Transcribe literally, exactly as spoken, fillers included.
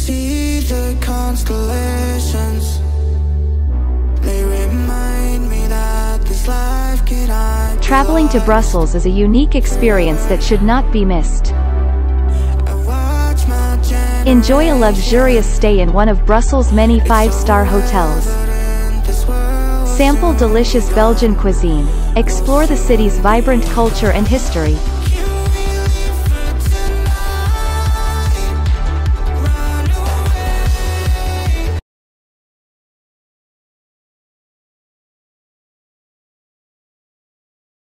see the constellations. They remind me that this life cannot. Traveling to Brussels is a unique experience that should not be missed. Enjoy a luxurious stay in one of Brussels' many five-star hotels. Sample delicious Belgian cuisine. Explore the city's vibrant culture and history.